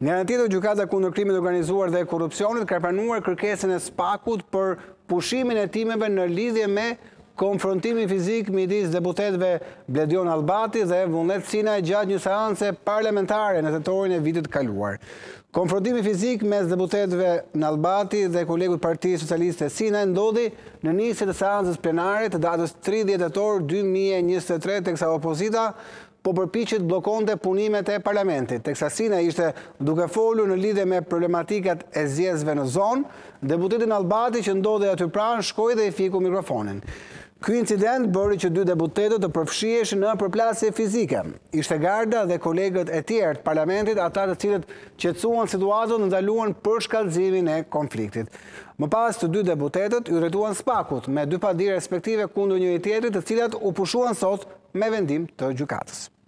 Nga ana tjetër, gjykata kundër krimit të organizuar dhe korrupsionit ka pranuar kërkesën e SPAK-ut për pushimin e timeve në lidhje me konfrontimin fizik midis deputetëve Bledion Albati dhe Vullnet Sinaj gjatë një seance parlamentare në tetorin e vitit kaluar. Konfrontimi fizik mes deputetëve në Albati dhe kolegut Partisë Socialiste Sinaj ndodhi në nisje të seancës plenare të datës 30 tetor 2023, teksa opozita po përpiqet bllokonte punimet e parlamentit, teksa Sinaj ishte duke folur në lidhje me problematikat e zgjedhjeve në zonë, deputeti në Albati që ndodhej aty pranë shkoi dhe i fiku mikrofonin. Ky incident bëri që dy deputetët të përfshiheshin në përplasje fizike. Ishte Garda dhe kolegët e tjerë të parlamentit, ata të cilët qetësuan situatën dhe ndaluan përshkallëzimin e konfliktit. Më pas të dy deputetët u drejtuan SPAK-ut me dy paditje respektive kundër njëri tjetrit, të cilat u pushuan sot me vendim të gjykatës.